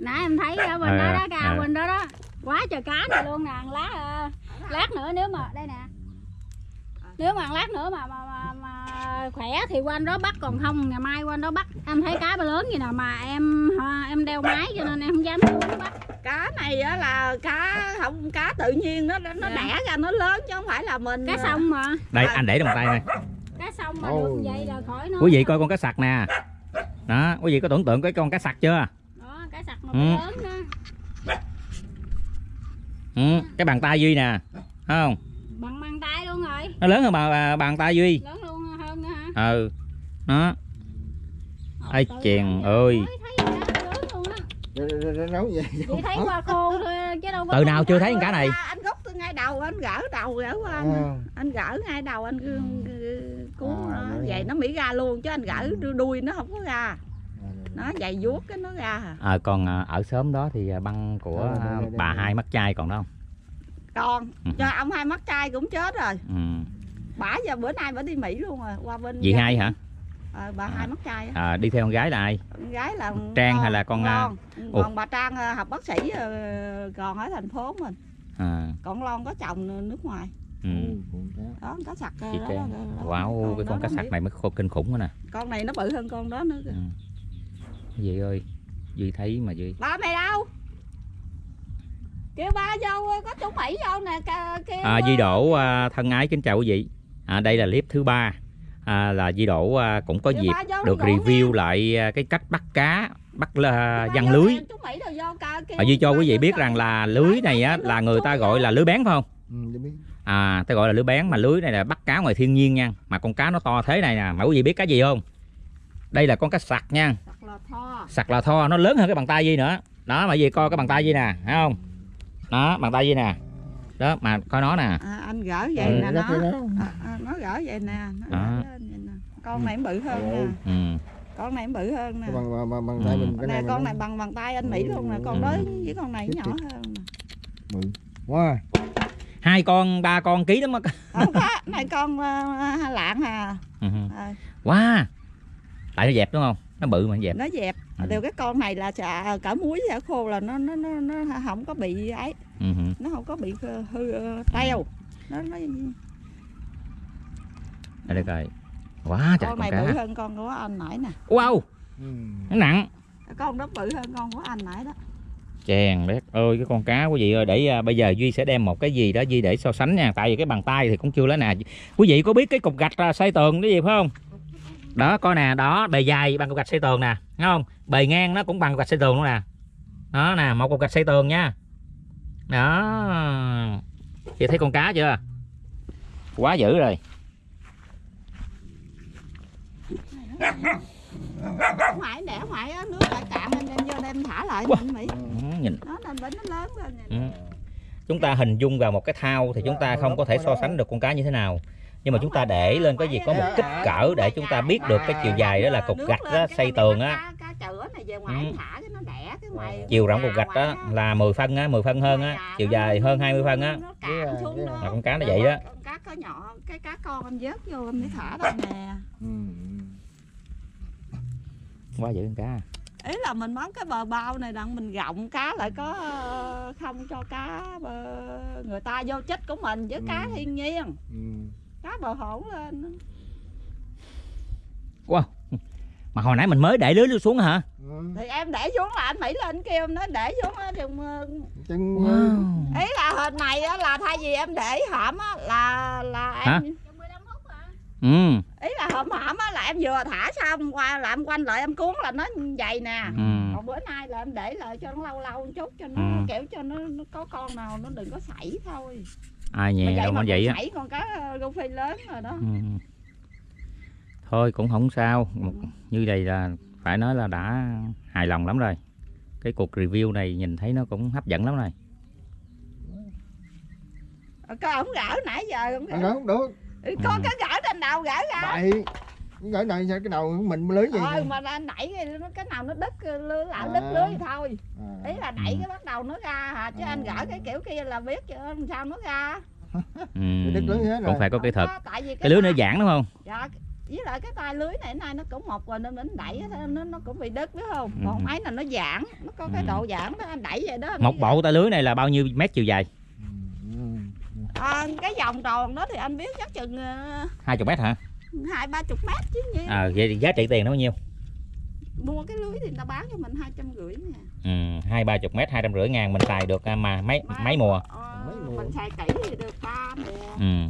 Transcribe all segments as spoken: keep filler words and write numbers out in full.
Nãy em thấy ở bên à, đó đó, cao à. bên đó đó. Quá trời cá này luôn nè, lát lát nữa nếu mà đây nè. Nếu mà lát nữa mà mà, mà, mà khỏe thì qua anh đó bắt, còn không ngày mai qua anh đó bắt. Em thấy cá ba lớn gì nào mà em em đeo máy cho nên em không dám bắt. Cá này á là cá không, cá tự nhiên nó nó dạ. đẻ ra nó lớn chứ không phải là mình. Cá sông mà. Đây anh để trong tay này. Cá sông mà được vậy là khỏi nó. Quý vị coi con cá sặc nè. Đó, quý vị có tưởng tượng cái con cá sặc chưa? Đó, cá sặc mà ừ. lớn đó. Ừ, cái bàn tay Duy nè, thấy không? Bằng bàn tay luôn rồi. Nó lớn hơn bàn, bàn tay Duy. Lớn luôn hơn nữa hả? Ừ. Đó. Ây chèn ơi. Nấu gì? Chị thấy qua khô thôi chứ đâu có. Từ nào chưa thấy con cá này? Anh gốc từ ngay đầu, anh gỡ đầu gỡ qua anh. À. Anh gỡ ngay đầu anh cứ cuốn à, nó vậy nó mỹ ra luôn chứ anh gỡ đuôi nó không có ra. Nó dày vuốt cái nó ra. À, còn ở xóm đó thì băng của à, đây, đây, bà đây. Hai mắt trai còn đó không? Còn, ừ. cho ông Hai mắt trai cũng chết rồi. Ừ. Bả giờ bữa nay bả đi Mỹ luôn rồi, qua bên. Chị Hai hả? À, bà à. Hai mắt trai. À, đi theo con gái là ai? Con gái là Trang con, hay là con? Con. Còn bà Trang học bác sĩ còn ở thành phố mình. À. Còn Lon có chồng nước ngoài. Ừ. Đó, cá sặc đó, đó, đó, đó. Wow, con cái con cá sặc này mới khô kinh khủng quá nè. Con này nó bự hơn con đó nữa kìa. Ừ. Duy ơi, Duy thấy mà Duy. Ba mày đâu? Kêu ba vô, có chú Mỹ vô nè. Kêu... À, Duy Đỗ à, thân ái kính chào quý vị. À, đây là clip thứ ba. À, là Duy Đỗ à, cũng có dịp được review nha. Lại à, cái cách bắt cá, bắt uh, giăng lưới. À, Duy cho quý vị biết rằng là lưới này á, là người ta gọi là lưới bén phải không? Ừ, à, ta gọi là lưới bén, mà lưới này là bắt cá ngoài thiên nhiên nha. Mà con cá nó to thế này nè, mà quý vị biết cái gì không? Đây là con cá sặc nha. Sặc là tho. Sặc là tho, nó lớn hơn cái bàn tay Duy nữa. Đó, mà quý vị coi cái bàn tay Duy nè, thấy không? Đó, bàn tay Duy nè. Đó, mà coi nó nè. À, anh gỡ vậy ừ, nè nó. À, à, nó gỡ vậy nè. Nó à. Gỡ lên vậy nè. Con này bự hơn nè. Ừ. Con này bự hơn nè. Bằng, bằng, bằng, bằng tay mình, cái nè, này con này bằng bằng tay anh Mỹ luôn nè. Con ừ. đó với con này nhỏ hơn nè. Bự. Wow. Hai con, ba con ký lắm á. Không có, này con uh, lạng à. Ừ. À. Wow. Tại nó dẹp đúng không? Nó bự mà dẹp. Nó dẹp. Ừ. Điều cái con này là chả cả muối chả khô là nó nó nó nó không có bị ấy. Ừ. Nó không có bị hư, hư teo. Nó nó đây được rồi. Quá trời con, con này cá. bự hơn con của anh nãy nè. Wow. Ừ. Nó nặng. Con đó bự hơn con của anh nãy đó. Chèn đấy ơi, cái con cá quý vị ơi, để uh, bây giờ Duy sẽ đem một cái gì đó Duy để so sánh nha, tại vì cái bàn tay thì cũng chưa lấy nè. Quý vị có biết cái cục gạch uh, xây tường cái gì phải không? Đó coi nè, đó bề dài bằng cục gạch xây tường nè, thấy không? Bề ngang nó cũng bằng cục gạch xây tường luôn nè. Đó nè, một cục gạch xây tường nha. Đó. Chị thấy con cá chưa? Quá dữ rồi. Ngoại để ngoại á, nước lại cạn nên đem vô đem thả lại wow. Mỹ. Ừ, nhìn. Nó nên nó lớn lên. Ừ. Chúng ta hình dung vào một cái thau thì chúng ta không có thể so sánh được con cá như thế nào. Nhưng mà chúng ta để lên cái gì có một kích cỡ để chúng ta biết được cái chiều dài đó là cục gạch đó, xây tường á. Chiều rộng cục gạch đó là mười phân á, mười phân hơn á, chiều dài hơn hai mươi phân á. Mà con cá nó vậy đó. Con cá có nhỏ, cái cá con anh vớt vô anh mới thả đây nè. Quá dữ con cá. Ý là mình món cái bờ bao này đặng mình gọng cá lại có không cho cá bờ, người ta vô chết của mình với ừ. cá thiên nhiên. Ừ. Cá bờ hổn lên. Wow. Mà hồi nãy mình mới để lưới xuống hả? Ừ. Thì em để xuống là anh Mỹ lên kêu nó để xuống á thì wow. Ý là hình này á là thay vì em để hõm á là là em hả? Ừ. Ý là hổm hổm á là em vừa thả xong qua là em quanh lại em cuốn là nó dày nè. Ừ. Còn bữa nay là em để lại cho nó lâu lâu một chút cho nó ừ. kiểu cho nó, nó có con nào nó đừng có sảy thôi. Ai nhè đâu mà vậy á. Sảy con cá rô phi lớn rồi đó. Ừ. Thôi cũng không sao. Ừ. Như vậy là phải nói là đã hài lòng lắm rồi. Cái cuộc review này nhìn thấy nó cũng hấp dẫn lắm rồi. Có ổng gỡ nãy giờ không gỡ. Không được. Ừ, có ừ. cái gỡ trên đầu gỡ ra. Đây. Gỡ này cái đầu mình lưới gì. Thôi mà anh đẩy cái nào nó đứt lưới lại à. Đứt lưới thì thôi. À. Ý là đẩy ừ. cái bắt đầu nó ra hả chứ à. Anh gỡ cái kiểu kia là biết chứ sao nó ra. Ừ. Cũng phải có kỹ thuật. Cái, cái lưới nó giãn đúng không? Dạ. với lại cái tay lưới này nay nó cũng mọc rồi nên mình đẩy nó nó cũng bị đứt biết không? Ừ. Còn mấy là nó giãn, nó có cái Ừ. độ giãn đó anh đẩy vậy đó. Một bộ tay lưới này là bao nhiêu mét chiều dài? À, cái vòng tròn đó thì anh biết chắc chừng Hai chục mét hả? hai ba chục mét chứ gì. À, vậy thì giá trị tiền nó bao nhiêu? Mua cái lưới thì người ta bán cho mình hai trăm rưỡi nè. Ừ, hai ba chục mét hai trăm rưỡi ngàn mình xài được à, mà mấy mấy mùa? Ờ, mình xài kỹ thì được ba mùa. Ừ.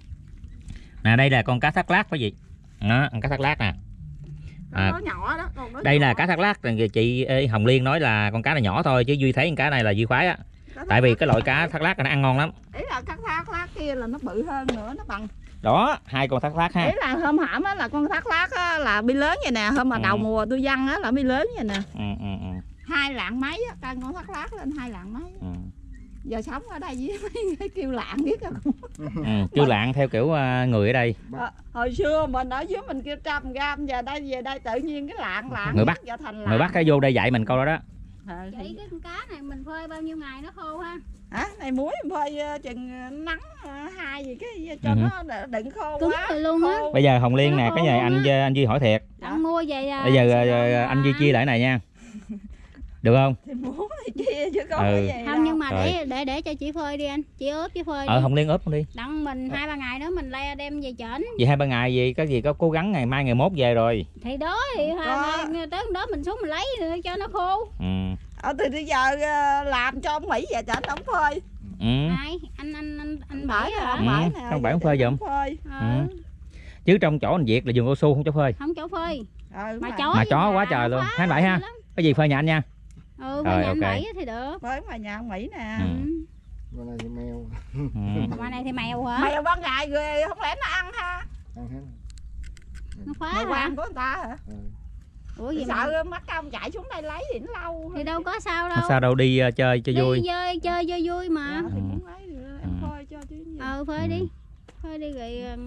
Nè đây là con cá thác lác quý vị. Đó, con cá thác lác nè. À, Nó nhỏ đó, còn nó đây nhỏ. là cá thác lác, chị ê, Hồng Liên nói là con cá này nhỏ thôi chứ Duy thấy con cá này là Duy khoái á. Cá Tại vì cái loại cá thác lác này nó ăn ngon lắm. ý là cá thác lác kia là nó bự hơn nữa, nó bằng. Đó, hai con thác lác ha. Ý là hôm hổm á là con thác lác á là bi lớn vậy nè, hôm mà Ừ. đầu mùa tôi văng á là bi lớn vậy nè. Ừ, ừ, ừ, Hai lạng mấy á, cân con thác lác lên hai lạng mấy. ừ. Giờ sống ở đây với mấy cái kêu lạng biết không? Ừ, kêu lạng theo kiểu uh, người ở đây. À, hồi xưa mình ở dưới mình kêu trăm gram, giờ đây về đây tự nhiên cái lạng lạng Người Bắc. giờ thành lạng. Người Bắc cái vô đây dạy mình câu đó đó. À, Vậy thì... cái con cá này mình phơi bao nhiêu ngày nó khô ha? Hả? Này muối mình phơi ờ, chừng nắng ờ, hai gì cái cho Ừ. nó đừng khô Cứng quá. rồi luôn á. Khô. Bây giờ Hồng Liên nè, Nó cái này khô anh á. anh Duy hỏi thiệt. Anh mua về à, Bây giờ Sài uh, Gòn anh Duy à. chia lại này nha. Được không? Thì muốn thì chia chứ có Ừ. cái gì Không đâu. nhưng mà Rồi. để để để cho chị phơi đi anh, chị ướp chứ phơi Ờ đi. Hồng Liên ướp luôn đi. Đặng mình hai ba ngày nữa mình le đem về chỉnh. Vậy hai ba ngày gì có gì có cố gắng ngày mai ngày mốt về rồi. Thì đó thì Có. hai ngày tới đó mình xuống mình lấy cho nó khô. Ừ. Ờ thì bây giờ ờ, làm cho ông Mỹ về cho anh đóng phơi. Ừ. Ai? Anh anh anh anh Bãi bảy nè, hả? Ừ, bãi nè. trong bãi về ông phơi cho giùm. ông phơi. Ừ. Ừ. Chứ trong chỗ anh Việt là vườn cao su không cho phơi. Không chỗ phơi. Ờ, Mà mà chó Mà với chó gà quá trời nó luôn. phá Hai bảy ha. lắm. Cái gì phơi nhà anh nha. Ừ, Rồi, phơi nhà anh ok. bảy thì được. phơi ngoài nhà ông Mỹ nè. Ừ. Ừ. Con này thì mèo. Ừ. Ngoài này thì mèo hả? Mèo ban ngày rồi không lẽ nó ăn ha? Ăn hết. Nó phá Mèo hả? quan của người ta hả? Ừ. Ủa gì mà Sợ mắt ông chạy xuống đây lấy thì nó lâu. thì đâu có sao đâu. Không sao đâu, đi uh, chơi cho vui. Đi chơi chơi cho vui mà. Dạ, thì Ừ. cũng lấy rồi, em Ừ. phơi cho chứ gì. Ờ phơi Ừ. đi. Phơi đi rồi uh,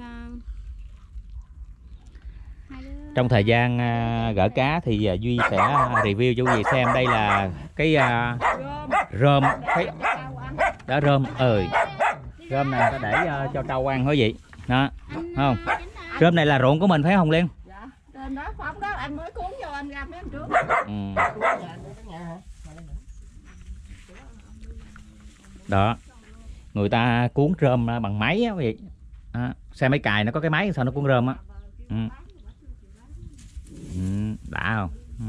hai đứa. Trong thời gian uh, gỡ cá thì uh, Duy sẽ uh, review cho quý vị xem. Đây là cái uh, Rơm. rơm, cái Để cho trâu ăn. đó rơm ơi. Rơm này ta để uh, cho trâu ăn quý vị. Đó, Anh, không? uh, chính là- rơm này là ruộng của mình phải không Liên? Dạ. Trên đó phóng đó anh mới cuốn cho anh ra mấy hôm trước. Ừ. Đó, người ta cuốn rơm bằng máy á quý vị. Đó. Xe máy cài nó có cái máy sao nó cuốn rơm á. Ừ. Ừ, đã không? Ừ.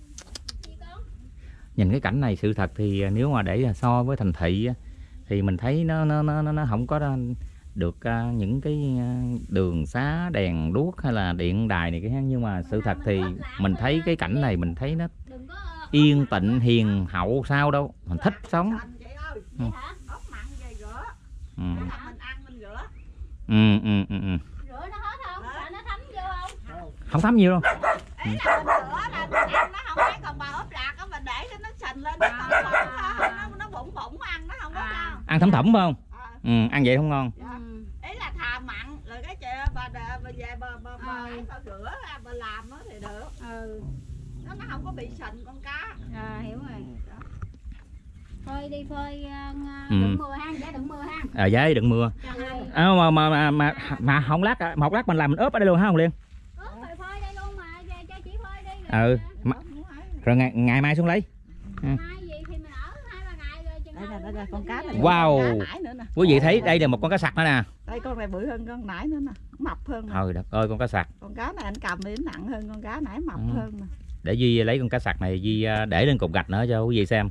Nhìn cái cảnh này sự thật thì nếu mà để so với thành thị á, thì mình thấy nó nó nó nó không có được uh, những cái uh, đường xá đèn đuốc hay là điện đài này cái, nhưng mà sự thật thì mình thấy cái cảnh này mình thấy nó Đừng có, uh, yên tịnh hiền hậu sao đâu, mình thích sống. Thành chị ơi, Ừ. ốc mặn về rửa. Ừ. Để mà mình ăn mình rửa. Ừ, ừ, ừ, ừ. rửa nó hết không? Sợ nó thấm vô không? Không thấm nhiều đâu. Ý là mình rửa là mình ăn nó không phải, còn bà ốp lạc á mình để cho nó sình lên nó còn bụng, nó nó bụng bụng ăn nó không có sao. Ăn thấm thẩm phải không? À, Ừ, ăn vậy không ngon. dạ. Ừ. Ý là thà mặn rồi cái chị bà bà, bà về bà bà bà, Ừ. bà rửa ra bà làm nó thì được. Ừ. Nó nó không có bị sình con cá. À hiểu rồi. Phơi đi phơi uh, Ừ. đừng mưa ha, giá đừng mưa ha. À giấy đừng mưa. Cho hai. À, mà, mà mà mà mà không lát à, một lát mình làm mình ướp ở đây luôn hả không Liên? Ướp rồi phơi đây luôn mà, cho, cho chị phơi đi. Ừ. Mà, rồi ngày, ngày mai xuống lấy. Mai gì thì mình ở hai ba ngày rồi chừng Đây nào là đây là mình con đi cá về. này. Wow. Cá nải nữa nè. Quý vị thấy đây là một con cá sặc nữa nè. Đây con này bự hơn con nải nữa nè, mập hơn nè. Thôi đất ơi, con cá sặc. Con cá này anh cầm đi nặng hơn con cá nãy, mập Ừ. hơn nè. Để Duy lấy con cá sặc này Duy à, để lên cục gạch nữa cho quý vị xem.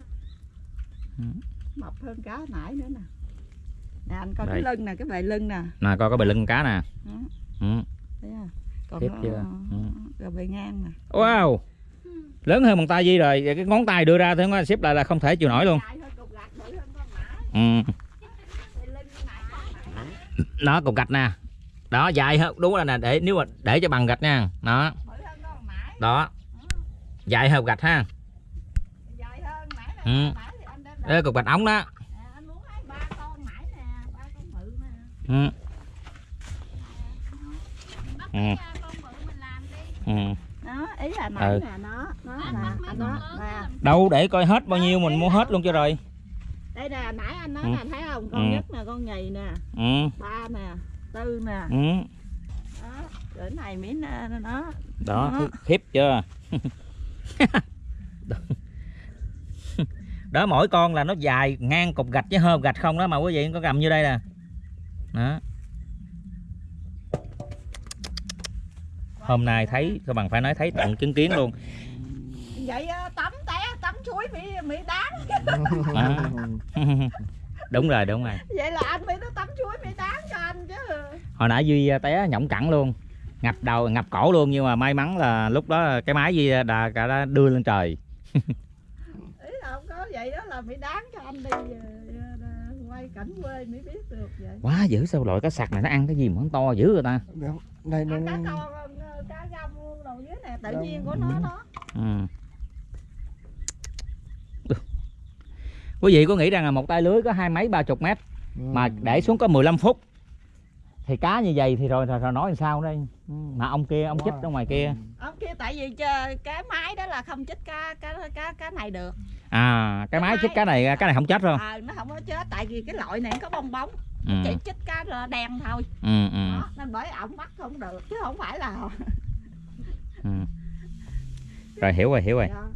Mập hơn cá nãy nữa nè. Nè anh coi Đây. cái lưng nè, cái bề lưng nè. Nè coi cái bề lưng con cá nè. Ừ. Ừ. Thấy không? Còn Tiếp nó- chưa? Ừ. rồi bề ngang nè. Wow, lớn hơn bàn tay Duy rồi. Cái ngón tay đưa ra thôi xếp lại là không thể chịu nổi luôn. Dài hơn cục gạch, bự hơn con nãy. Ừ. Bề lưng con nãy, con nãy. Đó cục gạch nè. Đó dài hơn, đúng là nè, để nếu mà để cho bằng gạch nha. Đó, Bự hơn con nãy. đó. Dài hơn gạch ha. Dài hơn nãy nè. Ừ. Nãy thì anh đem Đó cục gạch ống đó. nè, anh muốn lấy ba con nãy nè, ba con bự nè. Ừ. Bắt Ừ. cái, uh, con bự mình làm đi. Ừ. Đó, ý là nãy Ừ. nè, nó, nó Anh nè, bắt mấy anh con nó, lớn nè. đó làm Đâu để coi hết bao nhiêu mình mua hết luôn cho rồi. Đây nè, nãy anh nói Ừ. nè, thấy không? Con Ừ. nhất nè, con nhì nè, Ừ. ba nè, tư nè. Ừ. Đó. Rồi này miếng nó đó, đó. khiếp chưa. Đó, mỗi con là nó dài ngang cục gạch với hôm gạch không đó mà quý vị có cầm như đây nè. Đó. Hôm nay thấy các bạn phải nói thấy tận chứng kiến luôn. Vậy tắm té tắm suối bị bị đáng. À. Đúng rồi, đúng rồi. Vậy là anh bị nó tắm suối bị đáng cho anh chứ. Hồi nãy Duy té nhõng cẳng luôn, ngập đầu ngập cổ luôn, nhưng mà may mắn là lúc đó cái máy Duy đã cả đã đưa lên trời. Ý là không có vậy đó là bị đáng cho anh đi quay cảnh quê mới biết được vậy. Quá dữ, sao loại cá sặc này nó ăn cái gì mà nó to dữ rồi ta. Đây Ăn nó cá con cá gông đầu dưới nè, tự nhiên của nó đó. Ừ. Quý vị có nghĩ rằng là một tay lưới có hai mấy ba chục mét mà để xuống có mười lăm phút thì cá như vậy thì rồi rồi, rồi nói làm sao đây. Mà ông kia ông chích ở ngoài kia. Ông kia tại vì cái máy đó là không chích cá cá cá cá này được. À, cái, cái máy chích cá này cái này không chết không? À, nó không có chết tại vì cái loại này có bong bóng. Ừ. Chỉ chích cá đen thôi. Ừ, ừ. Đó, nên bởi ổng bắt không được chứ không phải là. Ừ. Rồi hiểu rồi, hiểu rồi. Dạ.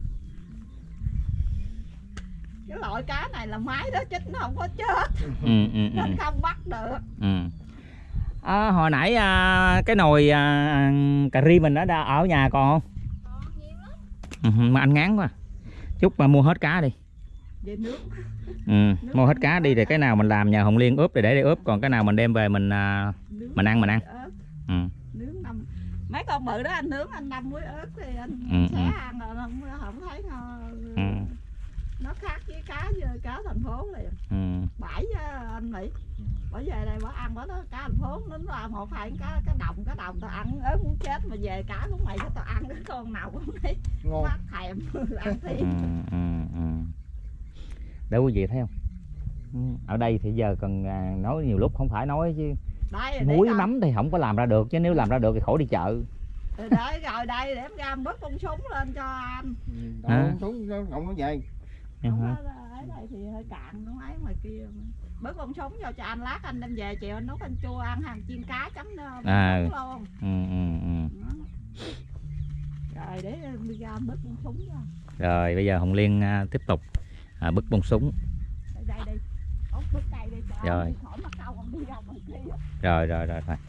Cái loại cá này là máy đó chích nó không có chết. Ừ, ừ, Nó ừ. không bắt được. Ừ. À, hồi nãy à, cái nồi à, cà ri mình đã ở nhà còn không? Ừ, mà anh ngán quá. Chút mà mua hết cá đi. Về nước. Ừ, mua hết cá đi thì cái nào mình làm nhờ Hồng Liên ướp để để để ướp, còn cái nào mình đem về mình à, mình ăn mình ăn. Ừ. Nướng năm mấy con bự đó anh nướng anh đâm muối ớt thì anh Ừ, sẽ ừ. ăn rồi không, không thấy ngon. Ừ. Nó khác với cá cá thành phố liền. Ừ. Bãi anh Mỹ bởi về đây bỏ ăn đó, đó cá thành phố nó là một hai cá cá đồng cá đồng tao ăn ớt muốn chết mà về cá của mày cho tao ăn cái con nào cũng thấy ngon. mắt thèm ăn thêm. Ừ, ừ, ừ. Để quý vị thấy không? Ừ. Ở đây thì giờ cần à, nói nhiều lúc không phải nói chứ Đây, muối coi. mắm thì không có làm ra được, chứ nếu làm ra được thì khỏi đi chợ. Rồi đấy, rồi đây để em ra bớt con súng lên cho anh. Đâu súng nó ngọng nó về. Không, ở đây thì hơi cạn nó ấy ngoài kia. Bớt con súng cho cho anh, lát anh đem về chiều anh nấu canh chua ăn hàng chiên cá chấm À. luôn. Ừ, ừ, ừ. Rồi để em đi ra bớt con súng cho. Rồi bây giờ Hồng Liên à, tiếp tục à, bứt bông súng. Đây đây đi. Ốc bứt cây đi. Rồi. Khỏi mất câu còn đi ra ngoài kia. Rồi rồi rồi rồi.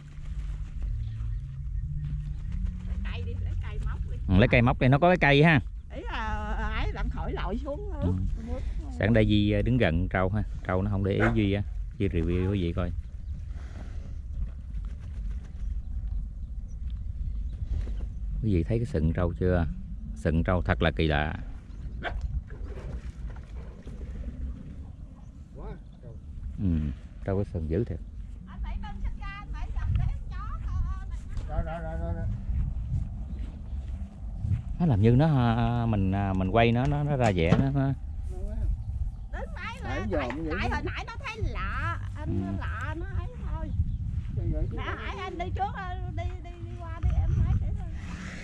Lấy cây đi, lấy cây móc đi. Ừ, lấy cây móc đi, nó có cái cây ha. Ý là ấy bạn khỏi lội xuống nữa. Ừ. Sáng đây Duy đứng gần trâu ha, trâu nó không để ý Duy á, Duy review quý vị coi. Quý vị thấy cái sừng trâu chưa? Sừng trâu thật là kỳ lạ. Ừ, trâu cái sừng dữ thiệt. Nó làm như nó mình mình quay nó nó, nó ra vẻ nó, nó... Đến máy là tại, tại hồi nãy nó thấy lạ anh ừ. Lạ nó ấy thôi. Nè hãy anh đi trước đi đi đi qua đi em nói để thôi.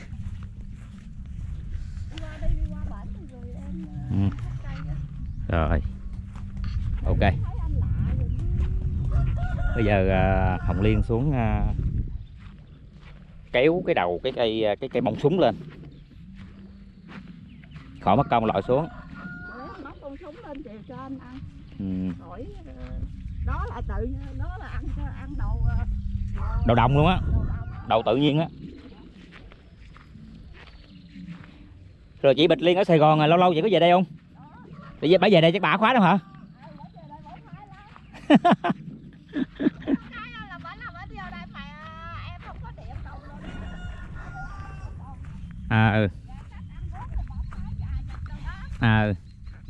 Đi qua đi đi qua bển rồi em. Ừ. Rồi. Ok. Bây giờ uh, Hồng Liên xuống uh, kéo cái đầu cái cây cái cây bông súng lên. Khỏi mất công lội xuống. Móc con súng lên chiều cho anh ăn. Ừ. Khỏi đó là tự đó là ăn ăn đầu đầu đồng luôn á. Đầu tự nhiên á. Rồi chị Bịch Liên ở Sài Gòn lâu lâu chị có về đây không? Để bà về đây chắc bà khóa đâu hả? À ừ. À ừ.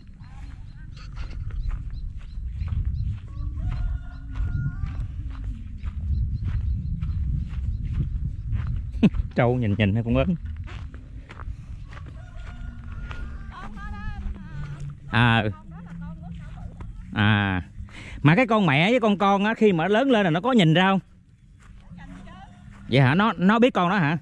Trâu nhìn nhìn nó cũng ớn. À ừ. À mà cái con mẹ với con con á, khi mà nó lớn lên là nó có nhìn ra không? Vậy hả? Nó nó biết con đó hả?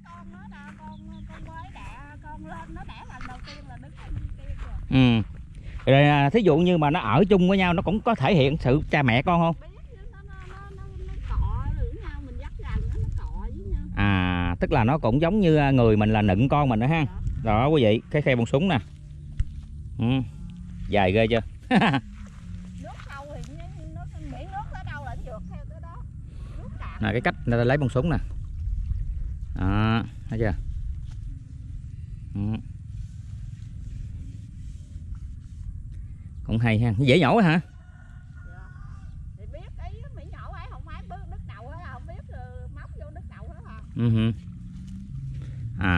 Ừ. Rồi thí dụ như mà nó ở chung với nhau nó cũng có thể hiện sự cha mẹ con không? À tức là nó cũng giống như người mình là nựng con mình đó ha. Đó quý vị, cái khe bông súng nè. Ừ. Dài ghê chưa? Nước sâu thì nước miễn nước tới đâu là nó vượt theo tới đó. Nước cạn. Nè cái cách người ta lấy bông súng nè. Đó, thấy chưa? Ừ. Cũng hay ha, dễ nhổ hả? Thì biết ý mỹ nhổ ấy không ai bước đứt đầu hết, không biết móc vô đứt đầu hết hả? Ừ. À,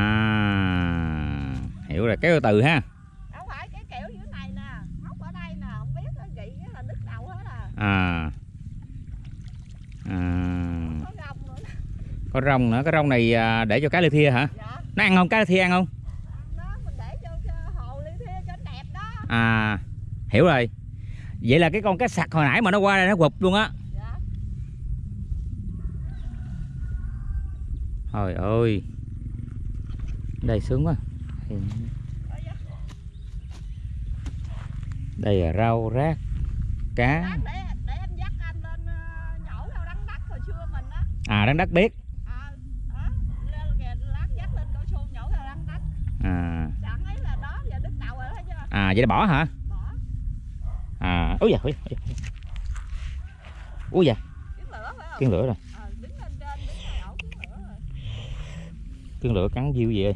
hiểu rồi, kéo từ ha. Không phải cái kiểu dưới này nè, móc ở đây nè, không biết nó gị cái là đứt đầu hết à. À. À. Có rong nữa. Có rong nữa, cái rong này để cho cá lê thia hả? Dạ. Nó ăn không, cá lê thia ăn không? Đó, mình để cho, cho hồ lê thia cho đẹp đó. À, hiểu rồi. Vậy là cái con cá sặc hồi nãy mà nó qua đây nó gục luôn á. Dạ. Trời ơi. Đây sướng quá. Đây là rau rác cá. Để, để em dắt anh lên nhổ theo đắng đất hồi xưa mình á. À, đắng đất biết. À, đó, lên kìa, lát dắt lên cao su nhổ theo đắng đất. À. Sẵn ấy là đó, giờ đứt đầu rồi thấy chưa? À, vậy là bỏ hả? Bỏ. À, úi da, úi da. Úi da. Kiến lửa phải không? Kiến lửa rồi. Ờ, đứng lên trên, đứng lên ổ kiến lửa rồi. Kiến lửa cắn diêu gì ơi.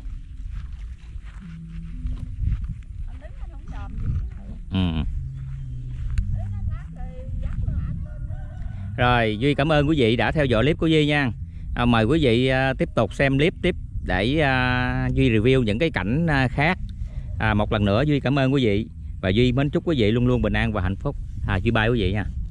Anh đứng anh không dòm gì kiến lửa. Ừ. Để nó lát rồi dắt lên anh lên. Rồi, Duy cảm ơn quý vị đã theo dõi clip của Duy nha. À, mời quý vị à, tiếp tục xem clip tiếp để à, Duy review những cái cảnh à, khác. À, một lần nữa Duy cảm ơn quý vị và Duy mến chúc quý vị luôn luôn bình an và hạnh phúc. À, Duy bye quý vị nha.